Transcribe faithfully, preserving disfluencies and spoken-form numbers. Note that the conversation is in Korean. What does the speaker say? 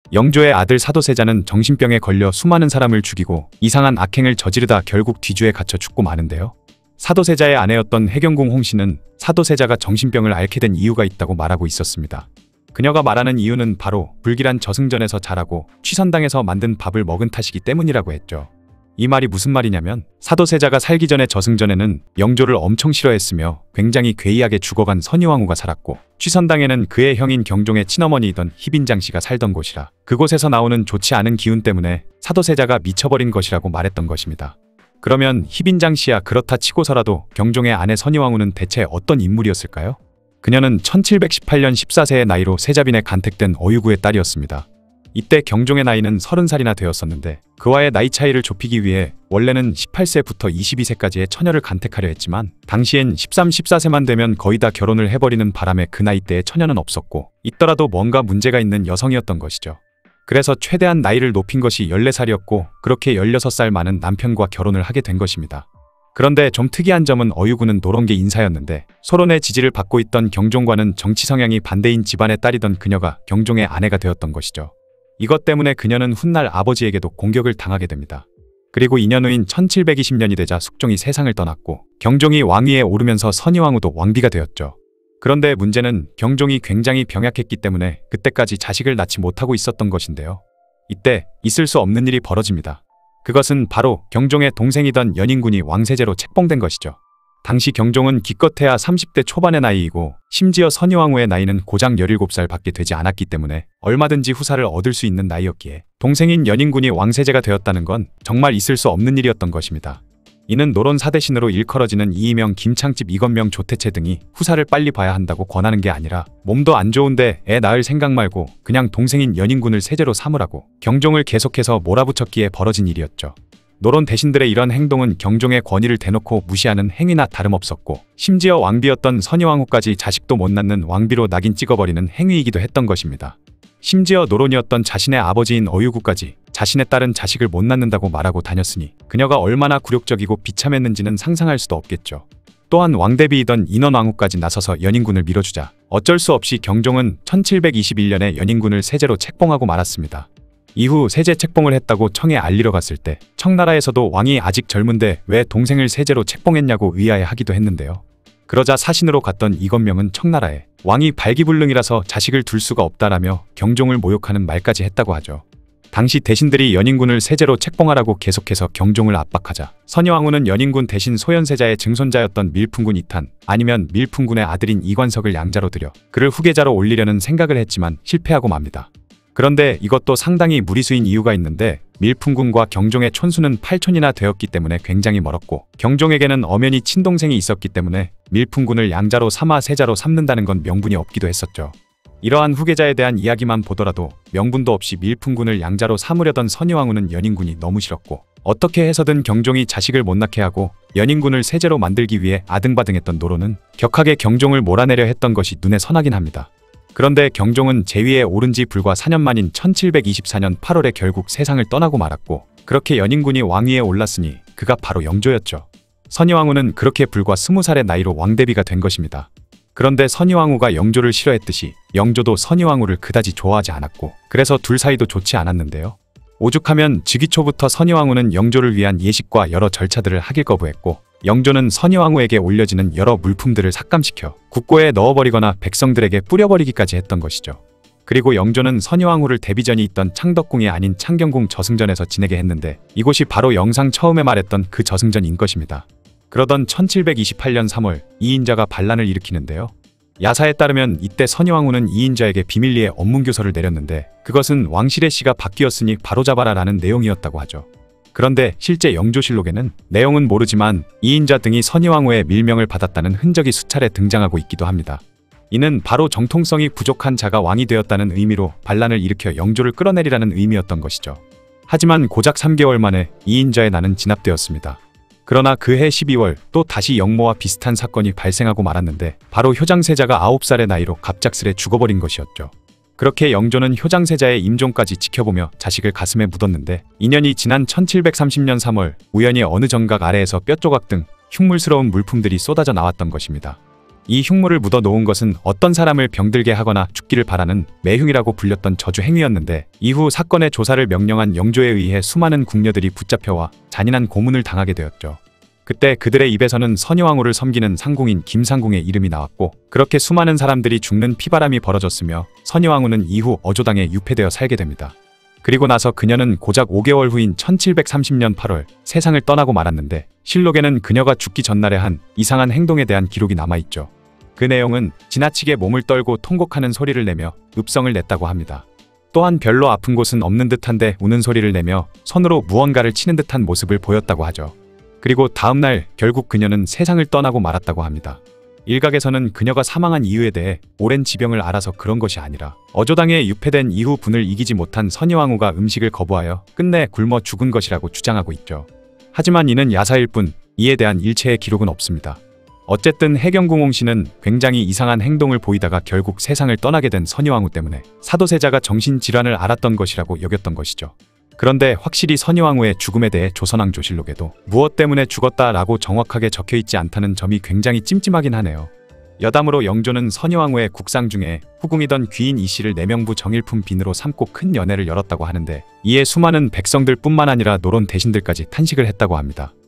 영조의 아들 사도세자는 정신병에 걸려 수많은 사람을 죽이고 이상한 악행을 저지르다 결국 뒤주에 갇혀 죽고 마는데요. 사도세자의 아내였던 해경궁 홍씨는 사도세자가 정신병을 앓게 된 이유가 있다고 말하고 있었습니다. 그녀가 말하는 이유는 바로 불길한 저승전에서 자라고 취선당에서 만든 밥을 먹은 탓이기 때문이라고 했죠. 이 말이 무슨 말이냐면 사도세자가 살기 전에 저승전에는 영조를 엄청 싫어했으며 굉장히 괴이하게 죽어간 선희왕후가 살았고 취선당에는 그의 형인 경종의 친어머니이던 희빈장씨가 살던 곳이라 그곳에서 나오는 좋지 않은 기운 때문에 사도세자가 미쳐버린 것이라고 말했던 것입니다. 그러면 희빈장씨야 그렇다 치고서라도 경종의 아내 선희왕후는 대체 어떤 인물이었을까요? 그녀는 천칠백십팔 년 십사 세의 나이로 세자빈에 간택된 어유구의 딸이었습니다. 이때 경종의 나이는 서른 살이나 되었었는데 그와의 나이 차이를 좁히기 위해 원래는 십팔 세부터 이십이 세까지의 처녀를 간택하려 했지만 당시엔 십삼, 십사 세만 되면 거의 다 결혼을 해버리는 바람에 그 나이대에 처녀는 없었고 있더라도 뭔가 문제가 있는 여성이었던 것이죠. 그래서 최대한 나이를 높인 것이 열네 살이었고 그렇게 열여섯 살 많은 남편과 결혼을 하게 된 것입니다. 그런데 좀 특이한 점은 어유구는 노론계 인사였는데 소론의 지지를 받고 있던 경종과는 정치 성향이 반대인 집안의 딸이던 그녀가 경종의 아내가 되었던 것이죠. 이것 때문에 그녀는 훗날 아버지에게도 공격을 당하게 됩니다. 그리고 이 년 후인 천칠백이십 년이 되자 숙종이 세상을 떠났고 경종이 왕위에 오르면서 선희왕후도 왕비가 되었죠. 그런데 문제는 경종이 굉장히 병약했기 때문에 그때까지 자식을 낳지 못하고 있었던 것인데요. 이때 있을 수 없는 일이 벌어집니다. 그것은 바로 경종의 동생이던 연인군이 왕세제로 책봉된 것이죠. 당시 경종은 기껏해야 삼십 대 초반의 나이이고 심지어 선희왕후의 나이는 고작 열일곱 살 밖에 되지 않았기 때문에 얼마든지 후사를 얻을 수 있는 나이였기에 동생인 연인군이 왕세제가 되었다는 건 정말 있을 수 없는 일이었던 것입니다. 이는 노론 사대신으로 일컬어지는 이이명, 김창집, 이건명, 조태채 등이 후사를 빨리 봐야 한다고 권하는 게 아니라 몸도 안 좋은데 애 낳을 생각 말고 그냥 동생인 연인군을 세제로 삼으라고 경종을 계속해서 몰아붙였기에 벌어진 일이었죠. 노론 대신들의 이런 행동은 경종의 권위를 대놓고 무시하는 행위나 다름없었고 심지어 왕비였던 선희왕후까지 자식도 못 낳는 왕비로 낙인 찍어버리는 행위이기도 했던 것입니다. 심지어 노론이었던 자신의 아버지인 어유구까지 자신의 딸은 자식을 못 낳는다고 말하고 다녔으니 그녀가 얼마나 굴욕적이고 비참했는지는 상상할 수도 없겠죠. 또한 왕대비이던 인원왕후까지 나서서 연인군을 밀어주자 어쩔 수 없이 경종은 천칠백이십일 년에 연인군을 세제로 책봉하고 말았습니다. 이후 세제 책봉을 했다고 청에 알리러 갔을 때 청나라에서도 왕이 아직 젊은데 왜 동생을 세제로 책봉했냐고 의아해하기도 했는데요. 그러자 사신으로 갔던 이건명은 청나라에 왕이 발기불능이라서 자식을 둘 수가 없다라며 경종을 모욕하는 말까지 했다고 하죠. 당시 대신들이 연인군을 세제로 책봉하라고 계속해서 경종을 압박하자 선희왕후는 연인군 대신 소현세자의 증손자였던 밀풍군 이탄 아니면 밀풍군의 아들인 이관석을 양자로 들여 그를 후계자로 올리려는 생각을 했지만 실패하고 맙니다. 그런데 이것도 상당히 무리수인 이유가 있는데 밀풍군과 경종의 촌수는 팔촌이나 되었기 때문에 굉장히 멀었고 경종에게는 엄연히 친동생이 있었기 때문에 밀풍군을 양자로 삼아 세자로 삼는다는 건 명분이 없기도 했었죠. 이러한 후계자에 대한 이야기만 보더라도 명분도 없이 밀풍군을 양자로 삼으려던 선희왕후는 연인군이 너무 싫었고 어떻게 해서든 경종이 자식을 못 낳게 하고 연인군을 세제로 만들기 위해 아등바등했던 노론은 격하게 경종을 몰아내려 했던 것이 눈에 선하긴 합니다. 그런데 경종은 제위에 오른 지 불과 사 년 만인 천칠백이십사 년 팔월에 결국 세상을 떠나고 말았고 그렇게 연인군이 왕위에 올랐으니 그가 바로 영조였죠. 선희왕후는 그렇게 불과 스무 살의 나이로 왕대비가 된 것입니다. 그런데 선희왕후가 영조를 싫어했듯이 영조도 선희왕후를 그다지 좋아하지 않았고 그래서 둘 사이도 좋지 않았는데요. 오죽하면 즉위 초부터 선희왕후는 영조를 위한 예식과 여러 절차들을 하길 거부했고 영조는 선희왕후에게 올려지는 여러 물품들을 삭감시켜 국고에 넣어버리거나 백성들에게 뿌려버리기까지 했던 것이죠. 그리고 영조는 선희왕후를 데뷔전이 있던 창덕궁이 아닌 창경궁 저승전에서 지내게 했는데 이곳이 바로 영상 처음에 말했던 그 저승전인 것입니다. 그러던 천칠백이십팔 년 삼월 이인자가 반란을 일으키는데요. 야사에 따르면 이때 선희왕후는 이인자에게 비밀리에 언문교서를 내렸는데 그것은 왕실의 씨가 바뀌었으니 바로잡아라 라는 내용이었다고 하죠. 그런데 실제 영조실록에는 내용은 모르지만 이인자 등이 선희왕후의 밀명을 받았다는 흔적이 수차례 등장하고 있기도 합니다. 이는 바로 정통성이 부족한 자가 왕이 되었다는 의미로 반란을 일으켜 영조를 끌어내리라는 의미였던 것이죠. 하지만 고작 삼 개월 만에 이인자의 난은 진압되었습니다. 그러나 그해 십이월 또 다시 영모와 비슷한 사건이 발생하고 말았는데 바로 효장세자가 아홉 살의 나이로 갑작스레 죽어버린 것이었죠. 그렇게 영조는 효장세자의 임종까지 지켜보며 자식을 가슴에 묻었는데 이 년이 지난 천칠백삼십 년 삼월 우연히 어느 정각 아래에서 뼈조각 등 흉물스러운 물품들이 쏟아져 나왔던 것입니다. 이 흉물을 묻어 놓은 것은 어떤 사람을 병들게 하거나 죽기를 바라는 매흉이라고 불렸던 저주 행위였는데, 이후 사건의 조사를 명령한 영조에 의해 수많은 궁녀들이 붙잡혀와 잔인한 고문을 당하게 되었죠. 그때 그들의 입에서는 선여왕후를 섬기는 상궁인 김상궁의 이름이 나왔고, 그렇게 수많은 사람들이 죽는 피바람이 벌어졌으며 선여왕후는 이후 어조당에 유폐되어 살게 됩니다. 그리고 나서 그녀는 고작 오 개월 후인 천칠백삼십 년 팔월 세상을 떠나고 말았는데, 실록에는 그녀가 죽기 전날에 한 이상한 행동에 대한 기록이 남아있죠. 그 내용은 지나치게 몸을 떨고 통곡하는 소리를 내며 읍성을 냈다고 합니다. 또한 별로 아픈 곳은 없는 듯한데 우는 소리를 내며 손으로 무언가를 치는 듯한 모습을 보였다고 하죠. 그리고 다음날 결국 그녀는 세상을 떠나고 말았다고 합니다. 일각에서는 그녀가 사망한 이유에 대해 오랜 지병을 앓아서 그런 것이 아니라 어조당에 유폐된 이후 분을 이기지 못한 선여왕후가 음식을 거부하여 끝내 굶어 죽은 것이라고 주장하고 있죠. 하지만 이는 야사일 뿐 이에 대한 일체의 기록은 없습니다. 어쨌든 해경궁 홍씨는 굉장히 이상한 행동을 보이다가 결국 세상을 떠나게 된 선여왕후 때문에 사도세자가 정신질환을 앓았던 것이라고 여겼던 것이죠. 그런데 확실히 선여왕후의 죽음에 대해 조선왕조실록에도 무엇 때문에 죽었다라고 정확하게 적혀있지 않다는 점이 굉장히 찜찜하긴 하네요. 여담으로 영조는 선여왕후의 국상 중에 후궁이던 귀인 이씨를 내명부 정일품 빈으로 삼고 큰 연회를 열었다고 하는데, 이에 수많은 백성들 뿐만 아니라 노론 대신들까지 탄식을 했다고 합니다.